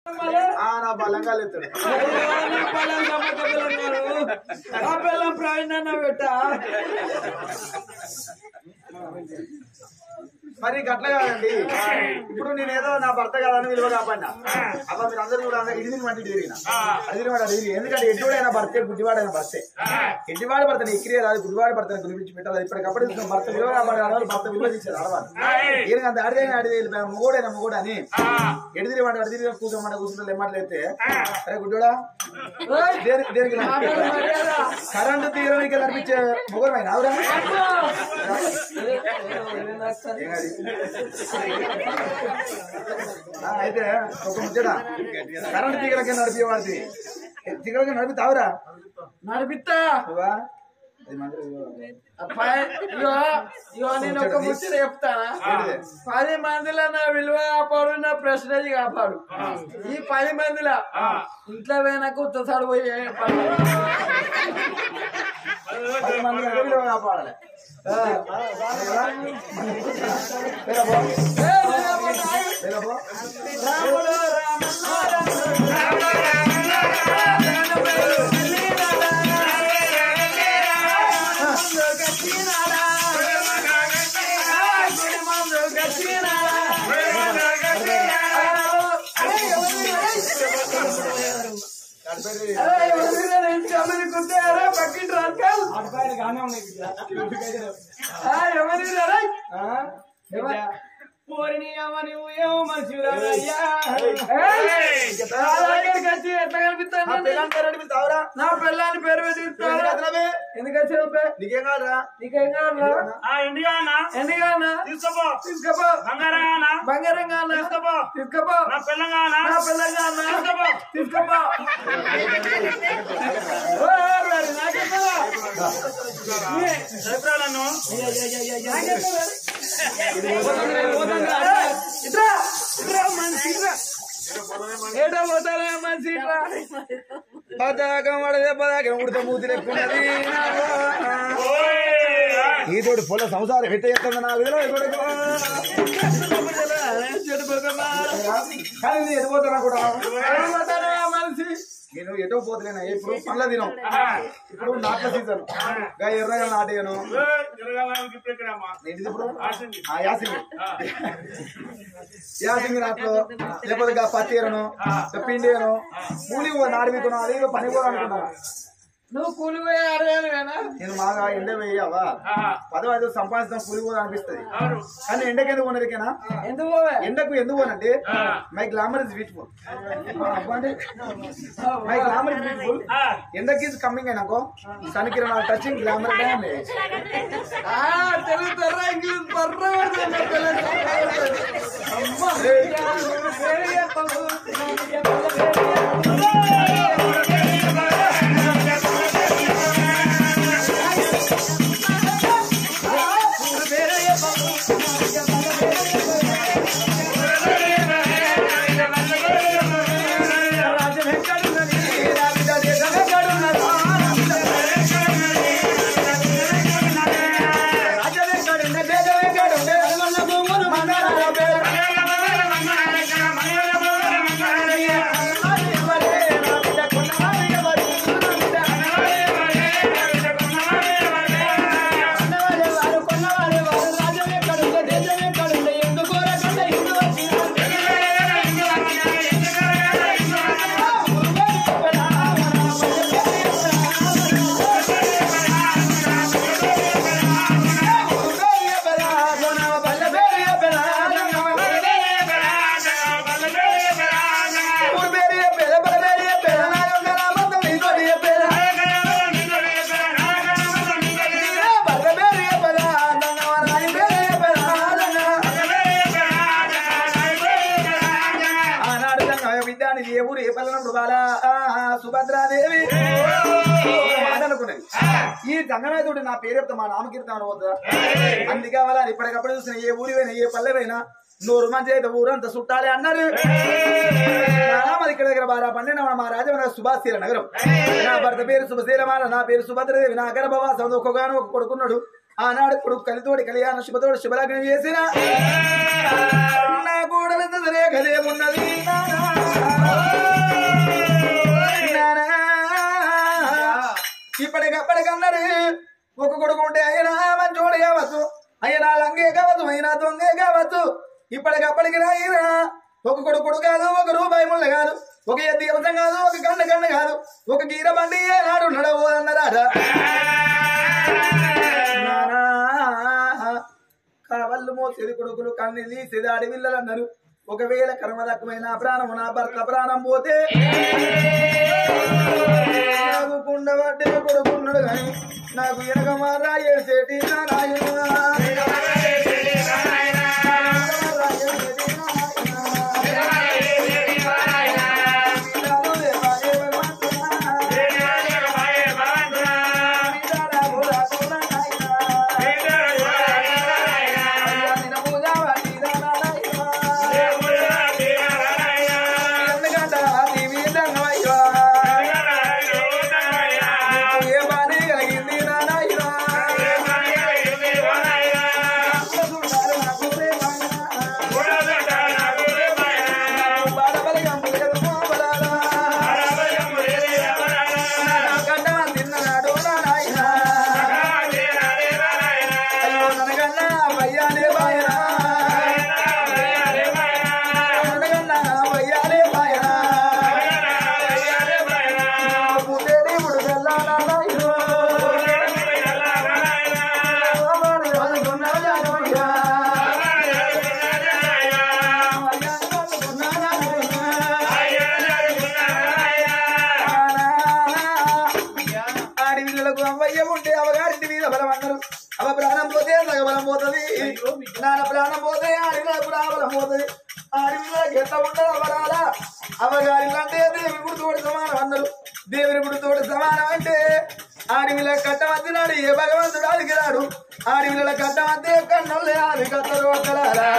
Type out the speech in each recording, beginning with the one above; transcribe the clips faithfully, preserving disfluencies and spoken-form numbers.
నా బలంగా లేతాడు ఆ పిల్లం ప్రవీణ పెట్ట మరి గట్ల కాదండి. ఇప్పుడు నేనేదో నా భర్త కాదని విలువ కాపాడినా అబ్బా మీరు అందరూ కూడా ఇది మంచి తిరిగిన అది తిరిగి ఎందుకంటే ఎడ్డివాడైనా భర్తే గుడ్డివాడైనా భర్తే ఎడ్డివాడు భర్తని ఎక్కిరే రాదు గుడ్డివాడు భర్తని గురించి పెట్టాలి. ఇప్పటికప్పుడు భర్త విలువ కాపాడే ఆడవాళ్ళు భర్త విలువ తీసేది ఆడవాళ్ళు ఈయన అంత అడిదైనా అడిది మొగోడైనా మొగోడు అని ఎడి తిరిగి అడి తిరిగి కూర్చోమంట కూర్చుంటే ఏమాట్లయితే అరే గుడ్డోడా దేనికి కరెంటు తీయడానికి కనిపించే మొగోడమైన అవురా అయితే ఒక ముచ్చట కరెంట్ తీగలకే నడిపేవాడి తీగలకే నడిపితావురా నడిపిస్తా నేను ఒక ముచ్చట చెప్తానా పది మందిలో నా విలువ కాపాడు నా ప్రెస్టేజ్ కాపాడు. ఈ పది మందిలో ఇంట్లో పోయినాక ఉత్తసాడు పోయి పది మంది విలువ కాపాడాలి. పక్కింటి రాజకాల్ ఎవరి పోరిని అమ్మని ఏమో మంచిగా ఎట్లా కనిపిస్తావురా నా పిల్లని పేరు పెట్టి ఎందుకు వచ్చా నీకేం కాదురా నీకేం కావాలా ఎండి కానా తీసుకోపో తీసుకోపో బంగారం బంగారం కానా తీసుకోపో తీసుకోపో నా పిల్లం కానా నా పిల్లం కానా తీసుకోపో ఏటో పోతారా మనిషి పతాకం పడదే పతాకం ఉడత మూతి లెక్కున్నది ఈ తోటి పొల సంసారం ఎట్ట చేస్తుంది నా విధంగా కానీ నేను ఎడిపోతానా కూడా మనిషి నేను ఎటో పోతున్నా ఇప్పుడు పళ్ళ దినం ఇప్పుడు నాట్ల సీజన్ గా ఎర్రగా నాటేయను ఇప్పుడు యాసింగి యాసింగి నాట్లు లేకపోతే పత్తిరను పిండిను కూలి నాడిపోతున్నా అదే పని కూడా అనుకున్నా నువ్వు కూలి పోయే అడగాను నేను బాగా ఎండ వేయవా పదో ఐదు సంపాదించడం కూలి పోదా అనిపిస్తుంది కానీ ఎండకి ఎందుకు పోనరికేనా ఎందుకు ఎండకు ఎందుకు పోనంటే my glamour is beautiful my glamour is beautiful ఎండకి ఇస్ కమింగ్ అయినాకో సన్ కిరణాలు టచింగ్ గ్లామర్ తెలుగు తర్రా ఇంగ్లీష్ బర్ర సుభద్రాదేవి అనుకున్నది ఈ గంగనాథుడు నా పేరు చెప్తా మా నామకీర్తం అనవద్దా అందుకే కావాలా ఇప్పటికప్పుడు చూసిన ఏ ఊరి పోయినా ఏ పల్లె పోయినా నూరు మంచి అయితే ఊరంతా చుట్టాలి అన్నారు. మరి ఇక్కడ దగ్గర బాగా పండిన మా రాజమైన సుభాశీల నగరం నా భర్త పేరు శుభశీలమాల నా పేరు సుభద్రదేవి నా గర్భవాసం ఒక్కగాను ఒక కొడుకున్నాడు. ఆనాడు కొడుకు కలితోడి కళ్యాణ శుభతోడు శుభలగ్నం చేసిన నా కూడలంత సరే కదే ఉన్నది కొడుకు ఉంటే అయినా మంచోడు కావచ్చు, అయినా లంగే కావచ్చు, అయినా దొంగే కావచ్చు. ఇప్పటికప్పటికి రాయినా ఒక కొడుకుడు కాదు, ఒక రూపాయి ముళ్ళ కాదు, ఒక ఎద్దు అవసరం కాదు, ఒక గండ గండ కాదు, ఒక గీర బండి ఏనాడు నడవోదన్నరాట. కావళ్ళు మోసేది కొడుకులు కన్ను తీసేది అడవిల్లలు అన్నారు. ఒకవేళ కర్మ దక్కువైన ప్రాణము నా భర్త ప్రాణం పోతే నాకు కుండబట్టే కొడుకున్నాడు కానీ నాకు వెనక మారా ఏసేటి నారాయణ నాన్న ప్రాణం పోతే ఆడిన ప్రాణం పోతుంది. ఆడిన గెట్ట ఉండదు అవరాలా అవగారి అంటే దేవుని గుడితోటి సమానం అన్నారు. దేవుని గుడితోటి సమానం అంటే ఆడివిల కట్టమద్దినాడు ఏ భగవంతుడు అడిగినాడు. ఆడివిల కట్టమద్దే కన్నులే ఆది కట్టరు అక్కడారా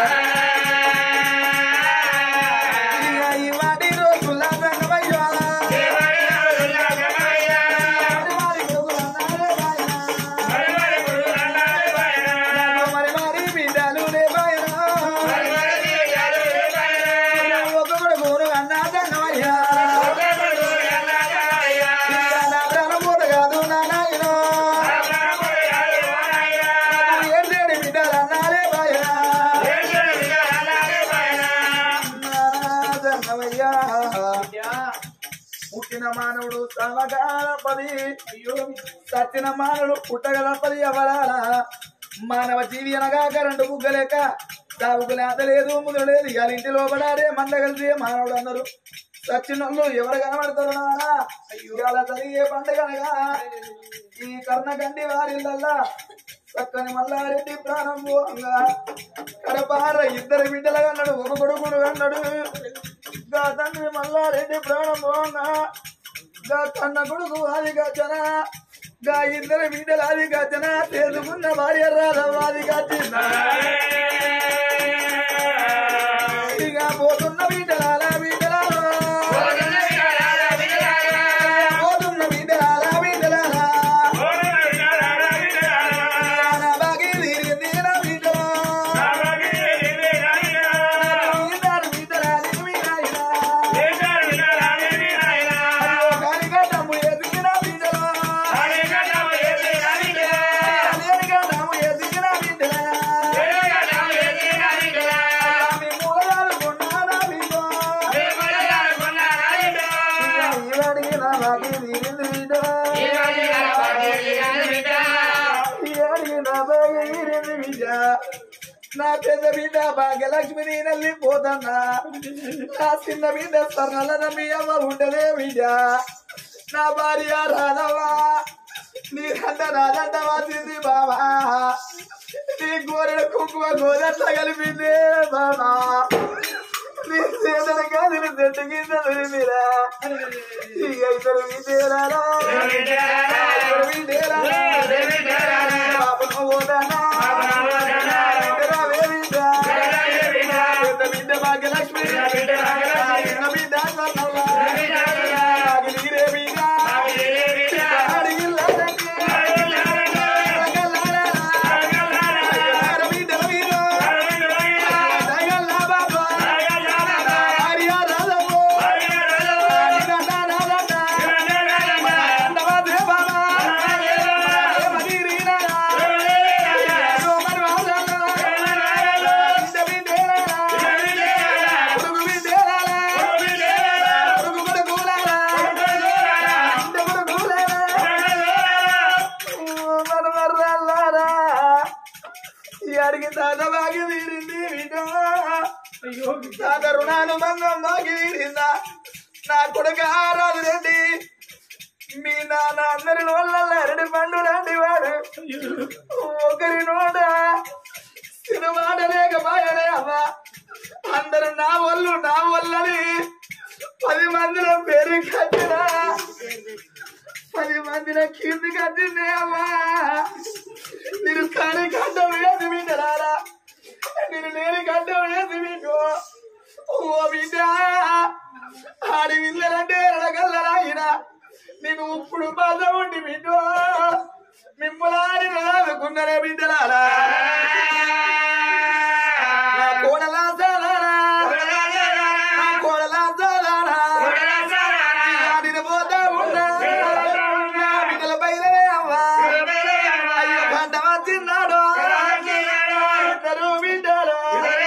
ఈ వాటి రోజుల్లా సంగమయ్యా పుట్టిన మానవుడు సమగాలపది సచ్చిన మానవుడు పుట్టగలపది అవరాల మానవ జీవి అనగా కరెంటు బుగ్గలేక సాగుకు లేత లేదు ముదురు లేదు ఇవాళ ఇంటి లోపడారే మంద కలిసి మానవుడు అన్నారు. సచ్చినోళ్ళు ఎవరు కనబడతారు నానా ఇవాళ జరిగే పండుగనగా ఈ కర్ణగండి వారిల్లల్లా చక్కని మల్లారెడ్డి ప్రాణం పోగా కడపార ఇద్దరు బిడ్డలు అన్నాడు, ఒక కొడుకుడు అన్నాడు. గా తండ్రి మల్లారెడ్డి ప్రాణం పోగా గా కన్న కొడుకు అది గచ్చన, గా ఇద్దరు బిడ్డలు అది గచ్చన, చేసుకున్న భార్య రాధవ అది గచ్చిన. ఇక పోతున్న బిడ్డలాల బిడ్డలాలో పోతున్న బిడ్డలాల బిడ్డలాలా నా పెద్ద బిడ్డ భాగ్యలక్ష్మి నేనల్లి పోతన్నా, నా చిన్న బిడ్డ స్వర్ణల నమ్మి అమ్మ ఉండలే బిడ్డ. నా భార్య రాధవా నీదంట రాదంట వాసింది బాబా, నీ గోరెడు కుంకుమ గోదట్ల కలిపింది బాబా, నీ చేతల కాదు చెట్టు కింద మీరా ఇద్దరు విదేరా బాబు పోతానా బిడ్డ భాగ్యలక్ష్మి బిడ్డ గిరిగిరే బిడ్డ నా రుణానుబంధం మాకి వీడిందా నా కొడుకు రాజు రెడ్డి మీ నాన్న అందరి నోళ్ళ అరటి పండు లాంటి వాడు ఒకరి నోట సినిమాట లేక బాయలే అమ్మా అందరు నా వాళ్ళు నా వాళ్ళని పది మందిలో పేరు కట్టినా పది మందిలో కీర్తి కట్టింది అమ్మా నేను కాని గడ్డం వేసి బిడ్డలారా నేను లేని గడ్డం వేసి మీకు ఓ బిడ్డ ఆడి విల్లలంటే ఎడగల్లరాయిన నేను ఇప్పుడు బాధ ఉండి బిడ్డ మిమ్మల్ని రాదుకున్నారే బిడ్డలారా కోడలా సాలారా కోడలా సాలారా ఆడిన పోతా ఉన్నా బిడ్డల పైలే అవ్వా అయ్యో పంట వచ్చిన్నాడు ఇద్దరు బిడ్డలు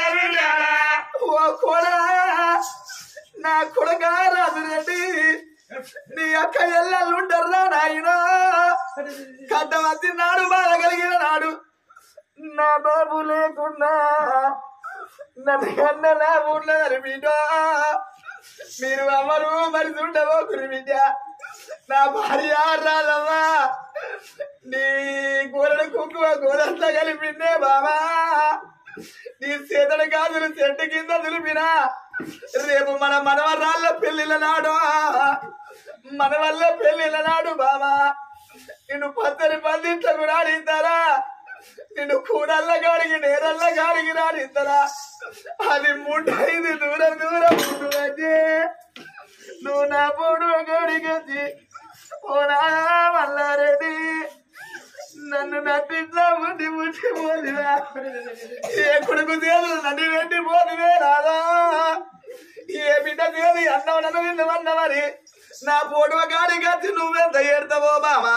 ఓ కోడ నా కొడుక రాజు రెడ్డి నీ అక్క ఎల్లలు ఉంటారా నాయన కట్ట వచ్చినాడు బాధ కలిగిన నాడు నా బాబు లేకున్నా నన్ను కన్న నా ఊళ్ళో బిడ్డ మీరు అమ్మరు మరి ఉండబోకురు బిడ్డ నా భార్య రాదమ్మా నీ కూరడు కుంకుమ కూరంతా కలిపిందే బాబా నీ చేతడు కాదులు చెట్టు కింద దులిపినా రేపు మన మనవరాళ్ళ పెళ్లిళ్ళ నాడు మన వల్ల పెళ్లిళ్ళ నాడు బాబా నిన్ను పచ్చని పందింట్లకు రాడిస్తారా నిన్ను కూరల్ల గాడికి నేరల్ల గాడికి రాడిస్తారా అది ముట్టైంది దూరం దూరం అంటే నువ్వు నా పోడు గాడికి వచ్చి ఓనా మల్లారెడ్డి నన్ను నటిట్లా ముట్టి ముట్టి పోదివా ఏ కొడుకు తేలు నన్ను పెట్టి పోదివే రాదా ఏ బిడ్డ తేలి అన్నం నన్ను విన్నవన్న మరి నా పోడువ గాడికి వచ్చి నువ్వెంత ఏడతావో బామా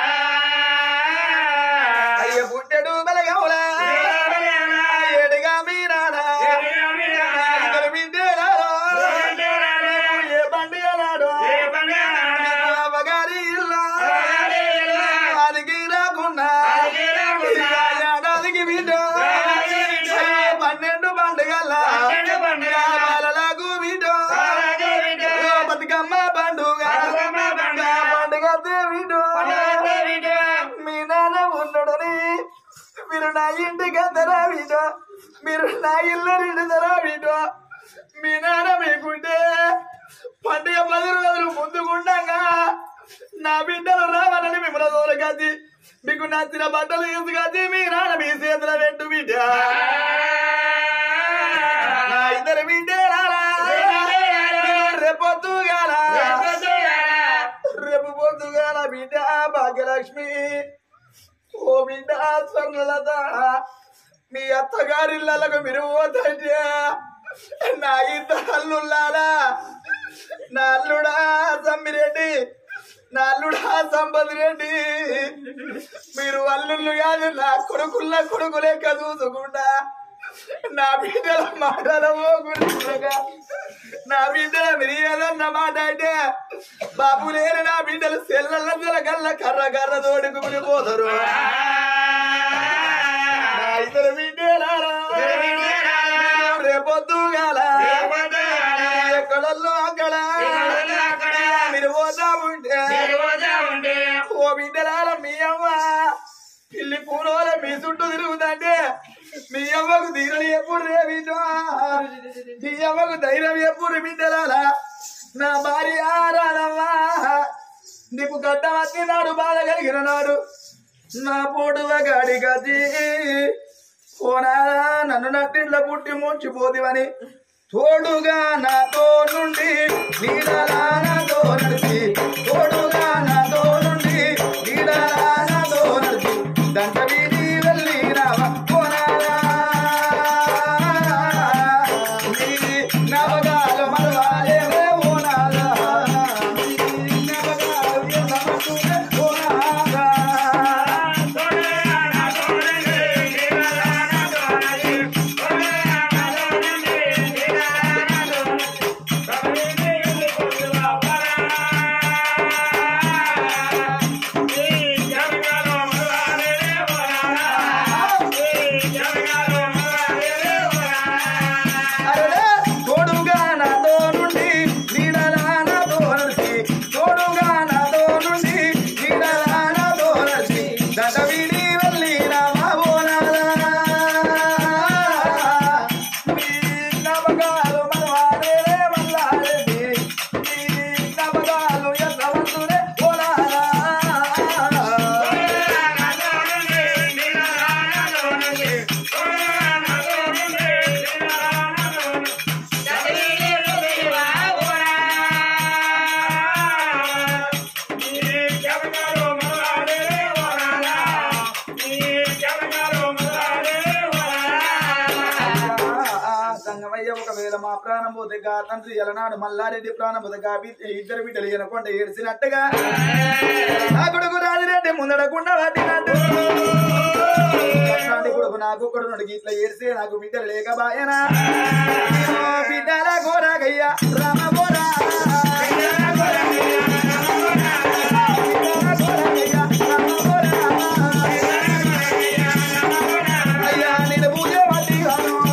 అయ్య పుట్టెడు బలగవులా ఏడుగా మీరానా ఇద్దరు బిడ్డేనాడో ఏ బండి అన్నాడో అవ్వగారి ఇల్లు అదికి రాకుండా ఏడాదికి బిడ్డ పన్నెండు పండుగల్లా బాలలకు బిడ్డ బతుకమ్మ పండుగ పండుగ బిడ్డ మీ నాన్న ఉన్నాడని మీరు నా ఇంటికి అందరా బిడ్డ మీరు నా ఇల్లు నిండుదరా బిడ్డ మీ నాన్న మీకుంటే పండుగ పది రోజులు ముందుకుండగా నా బిడ్డలు రావాలని మిమ్మల్ని తోలకద్ది మీకు నచ్చిన బట్టలు తీసుకొచ్చి మీ నాన్న మీ చేతుల పెట్టు బిడ్డ నా ఇద్దరు బిడ్డే రేపొద్దుగాల రేపు పొద్దుగాల బిడ్డ భాగ్యలక్ష్మి ఓ బిడ్డ స్వర్ణలత మీ అత్తగారిళ్ళకు మీరు పోతంటే నా ఇద్దరు అల్లుళ్ళారా నా అల్లుడా సమ్మిరెడ్డి నా అల్లుడా సంపత్ రెడ్డి మీరు అల్లుళ్ళు కాదు నా కొడుకుల్ల కొడుకు లెక్క చూసుకుంటా నా బిడ్డల మాటలవో గుర్తుగా నా బిడ్డల మీరు ఏదన్న మాట అంటే బాబు లేని నా బిడ్డలు సెల్లల్ల జలగల్ల కర్ర కర్ర తోడుకుని పోతారు నా ఇద్దరు బిడ్డలారా రేపొద్దుగాల ఎక్కడల్లో అక్కడ మీరు పోతా ఉంటే ఓ బిడ్డలాల మీ అమ్మ పిల్లి పూనోల మీ చుట్టూ తిరుగుతుంటే మీ అమ్మకు ధీరలు ఎప్పుడు రే బిడ్డ మీ అమ్మకు ధైర్యం ఎప్పుడు బిడ్డలాల నా భార్య రాదమ్మా నీకు గడ్డ వచ్చినాడు బాధ కలిగిన నాడు నా పోటువ గాడి గది పోనా నన్ను నట్టింట్లో పుట్టి ముంచిపోతివని తోడుగా నాతో నుండి నీడలా నాతో నడిచి తోడుగా నాతో నుండి నీడలా నాతో నడిచి దంట వీధి వెళ్ళి రావా పోనాలా నవగాలు మరవాలేవే ఓనాలా నవగాలు ఓనాలా Bye. పోతే గా తండ్రి ఎలనాడు మల్లారెడ్డి ప్రాణం పోతే గా ఇద్దరు బిడ్డలు ఎనకొండ ఏడ్చినట్టుగా నా కొడుకు రాజిరెడ్డి ముందడకుండా వాటినట్టు కొడుకు నాకు కొడుకు ఇట్లా ఏడిస్తే నాకు బిడ్డలు లేక బాయనా బిడ్డల గోరాగయ్యా రామ గోరా అయ్యా నేను పూజ పట్టి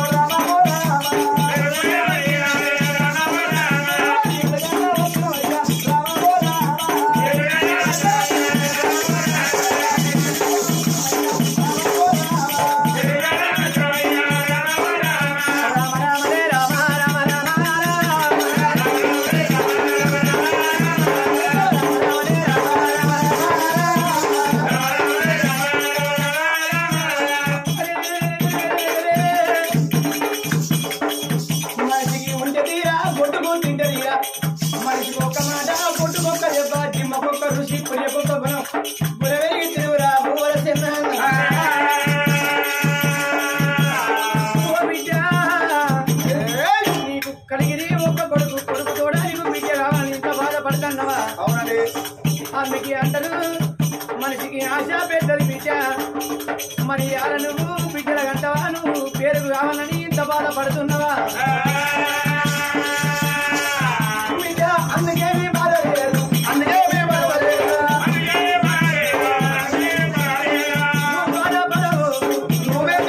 అందుకే అంటారు మనిషికి ఆశ పెద్దది బిడ్డ మరి అలా నువ్వు బిడ్డల గంటవా నువ్వు పేరుకు కావాలని ఇంత బాధపడుతున్నావా బిడ్డ అందుకేమీ బాధ లేదు అందుకేమీ బాధ లేదు బాధపడవు నువ్వే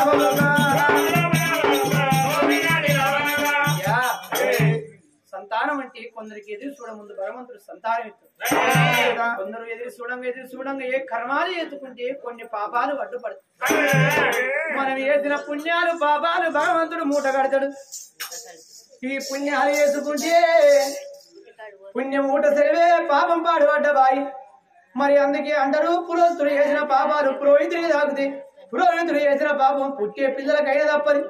సంతానం అంటే కొందరికి ఎదురు చూడ ముందు భగవంతుడు సంతానం ఇస్తాడు కొందరు ఎదురు చూడంగా ఎదురు చూడంగా ఏ కర్మాలు ఎత్తుకుంటే కొన్ని పాపాలు అడ్డుపడతాయి మనం చేసిన పుణ్యాలు పాపాలు భగవంతుడు మూట కడతాడు ఈ పుణ్యాలు వేసుకుంటే పుణ్యం మూట సరివే పాపం పాడుపడ్డ బాయి మరి అందుకే అంటారు పురోహితుడు చేసిన పాపాలు పురోహితుడికి తాగుతాయి పురోహితుడు చేసిన పాపం పుట్టే పిల్లలకైనా తప్పది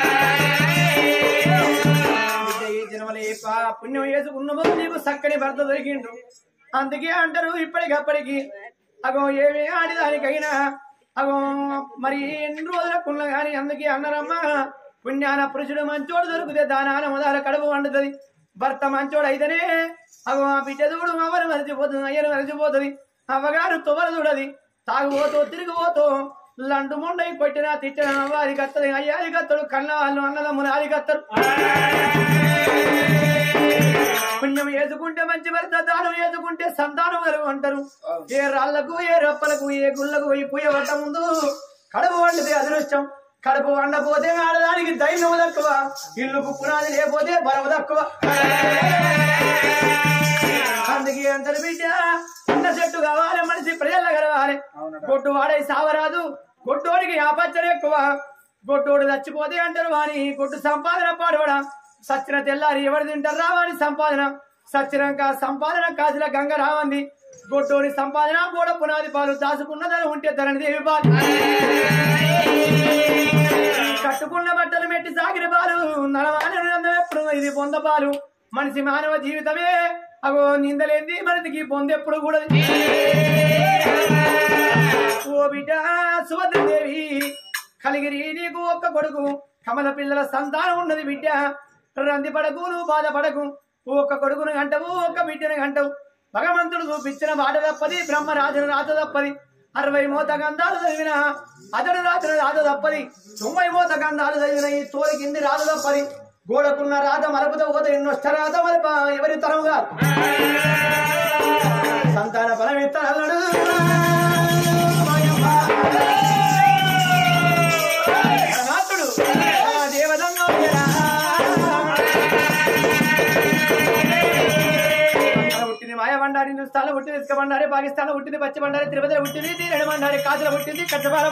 పుణ్యం వేసుకున్నమో నీకు చక్కని భర్త దొరికిండు అందుకే అంటారు ఇప్పటికప్పటికి అగో ఏమి ఆడిదానికైనా అగో మరి ఎన్ని రోజులకున్నా గాని అందుకే అన్నారమ్మా పుణ్యాన పురుషుడు మంచోడు దొరికితే దానాన మొదల కడుపు వండుతుంది భర్త మంచోడు అయితేనే అగో ఆ బిడ్డ చూడు అవ్వను మరిచిపోతుంది అయ్యను మరిచిపోతుంది అవ్వగారు తువ్వలు చూడది తాగుపోతూ తిరిగిపోతూ లండు ముండై కొట్టినా తిట్టినా అవ్వ అది కత్తది అయ్యాది కత్తడు కన్న వాళ్ళు అన్నదమ్ములు అది కత్తరు పుణ్యం వేసుకుంటే మంచి భర్త దానం వేసుకుంటే సంతానం కలుగు అంటారు ఏ రాళ్లకు ఏ రప్పలకు ఏ గుళ్ళకు పోయి పూయ పట్ట ముందు కడుపు వండితే అదృష్టం కడుపు వండపోతే ఆడదానికి ధైర్యం తక్కువ ఇల్లుకు పునాది లేకపోతే బరవ తక్కువ అందుకే అంటారు బిడ్డ చిన్న చెట్టు కావాలి మనిషి ప్రజల్లో కలవాలి కొట్టు వాడే సావరాదు కొట్టోడికి ఆపచ్చడు ఎక్కువ కొట్టోడు చచ్చిపోతే అంటారు వాని కొట్టు సంపాదన పాడవడా సచ్చిన తెల్లారి ఎవరు తింటారు రావని సంపాదన సచ్చినాక సంపాదన కాసిన గంగ రావంది గొడ్డోని సంపాదన కూడా పునాది పాలు దాచుకున్నదని ఉంటే ధరణి దేవి పాలు కట్టుకున్న బట్టలు మెట్టి సాగిన పాలు నడవాలని ఎప్పుడు ఇది పొంద పాలు మనిషి మానవ జీవితమే అగో నిందలేంది మనిషికి పొందెప్పుడు కూడా ఓ బిడ్డ సుభద్రదేవి కలిగిరి నీకు ఒక్క కొడుకు కమల పిల్లల సంతానం ఉన్నది బిడ్డ రంది పడకు నువ్వు బాధపడకు ఒక్క కొడుకును గంటవు ఒక్క బిడ్డను గంటవు భగవంతుడు చూపించిన మాట తప్పది బ్రహ్మరాజును రాత తప్పది అరవై మోత గంధాలు చదివిన అతడు రాత్రి రాత తప్పది తొంభై మోత గంధాలు చదివిన ఈ తోలి కింది రాత తప్పది గోడకున్న రాత మరపుతో పోతే ఎన్నొష్ట రాత మరప ఎవరి తరముగా సంతాన బలం ఇస్తాడు దేవదంగా మాయ బండారి హిందుస్థాన్ లో పుట్టింది ఇసుక బండారి పాకిస్తాన్ లో పుట్టింది పచ్చి బండారి తిరుపతిలో పుట్టింది తీరడి బండారి కాజులో పుట్టింది కచ్చపాల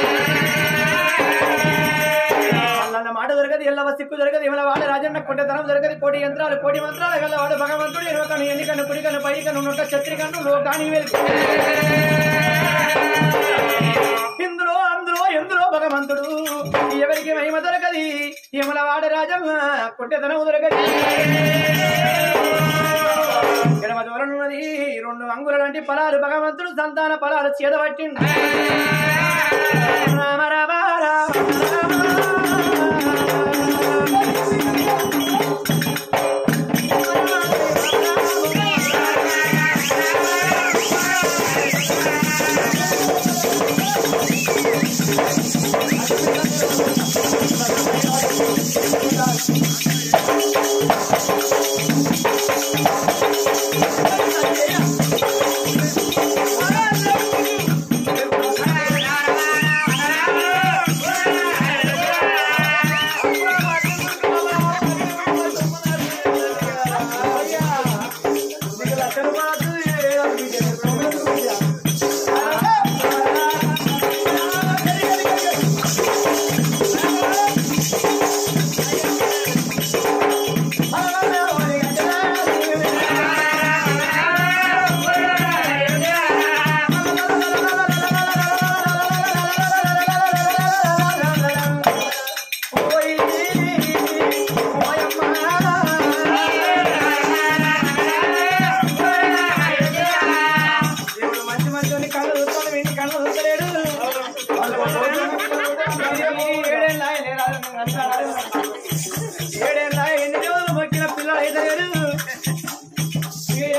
అన్న మాట దొరకదు ఎల్లవ సిక్కు దొరకదు ఇమల వాడ రాజన్న కొట్టతనం దొరకదు కోటి యంత్రాలు కోటి మంత్రాలు గల్లవాడు భగవంతుడు ఇరవకను ఎన్నికను కుడికను పైకను నొట్ట ఛత్రికను లోకాని వెలుగు ఇందులో అందులో ఎందులో భగవంతుడు ఎవరికి మహిమ దొరకది ఇమల వాడ రాజన్న కొట్టతనం దొరకది ఎడమ దూరనున్నది రెండు అంగుల లాంటి ఫలాలు భగవంతుడు సంతాన ఫలాలు చేదబట్టిండు రామ రామ రామ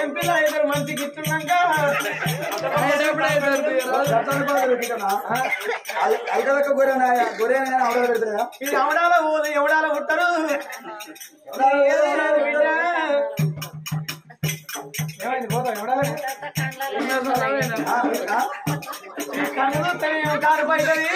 ఎంపీలో ఇద్దరు మంచికి ఇస్తున్నాక ఐదొక్క గొర్రె గొర్రె అవడాలు పెడతారా ఇది అవడాల ఊరు ఎవడాల ఉంటారు ఏమైంది పోతాం ఎవడాలి కన్ను కారు పైతుంది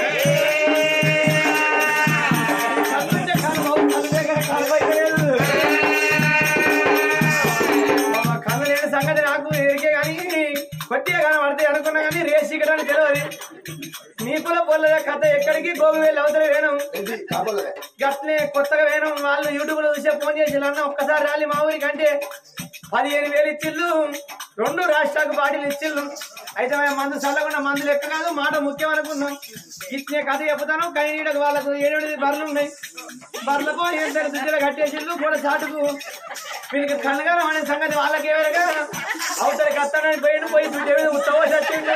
కన్ను లేని సంగతి నాకు ఎరికే కానీ కొట్టిగా కనబడితే అనుకున్నా కానీ రేసి ఇక్కడ తెలియదు నీకుల పొల్ల కథ ఎక్కడికి గోగు వెళ్ళి అవతల వేణం గట్లే కొత్తగా వేణం వాళ్ళు యూట్యూబ్ లో చూసే ఫోన్ చేసి అన్న ఒక్కసారి రాలి మా ఊరికి అంటే పదిహేను వేలు ఇచ్చిళ్ళు రెండు రాష్ట్రాలకు బాడీలు ఇచ్చిళ్ళు అయితే మేము మందు చల్లకుండా మందులు ఎక్క కాదు మాట ముఖ్యం అనుకున్నాం ఇట్నే కథ చెప్తాను కైనీడకు వాళ్ళకు ఏడు బర్రెలు ఉన్నాయి బర్రెలకు ఏడు దుడ్డలు కట్టేసిళ్ళు కూడా చాటుకు వీళ్ళకి కన్నగారం అనే సంగతి వాళ్ళకి ఎవరుగా అవతల కత్తానని పోయిన పోయి దుడ్డ మీద ఉత్సవ చచ్చిండు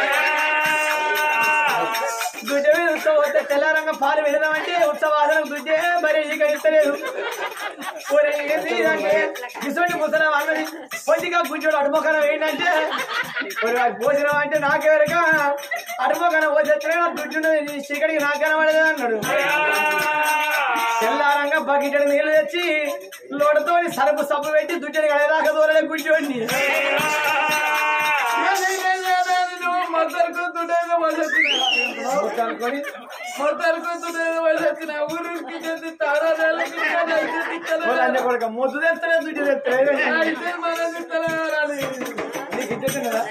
దుడ్డ మీద ఉత్సవ వస్తే తెల్లారంగా పాలు వెళదామంటే ఉత్సవాదనకు దుడ్డే మరి ఇక ఇస్తలేదు ఇటువంటి ముసలం అన్నది కొద్దిగా గుజ్జోడు అడుమోకనం ఏంటంటే భోజనం అంటే నాకెవరిగా అడుమోకనం పోతే దుడ్డున్నది చీకటికి నాకు కనబడదు అన్నాడు తెల్లారంగా బకెట్ నీళ్ళు తెచ్చి లోడతో సరుపు సబ్బు పెట్టి దుడ్డని కడదాకా దూరలే గుజ్జోడిని మొత్తలకు దుడ్డేదో మొదలుకొని మొత్తలకు దుడ్డేదో మొదలొచ్చిన ఊరికి చెంది తారాలకి కొడుక మొద్దు తెస్తలే దుడ్డు తెస్తే మన చుట్టాలి నీకు ఇచ్చేది కదా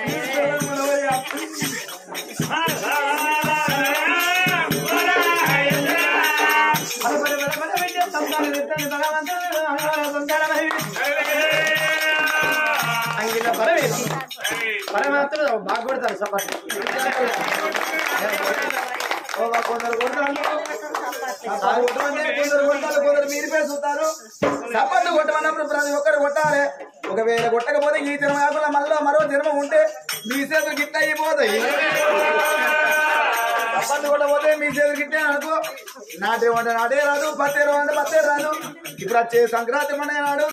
పరమాత్రుడు బాగా కొడతారు సపాటు కొందరు కొడతారు కొందరు కొడతారు కొందరు మీరు పేరు చూస్తారు సపట్లు కొట్టమన్నప్పుడు ప్రతి ఒక్కరు కొట్టాలి ఒకవేళ కొట్టకపోతే ఈ జన్మ కాకుండా మళ్ళీ మరో జన్మ ఉంటే మీ చేతులు గిట్ట అయిపోతాయి సపట్లు కొట్టకపోతే మీ చేతులు గిట్టే అనుకో నాటే వంట నాటే రాదు పత్తే అంటే పత్తే రాదు ఇప్పుడు వచ్చే సంక్రాంతి మన నాడు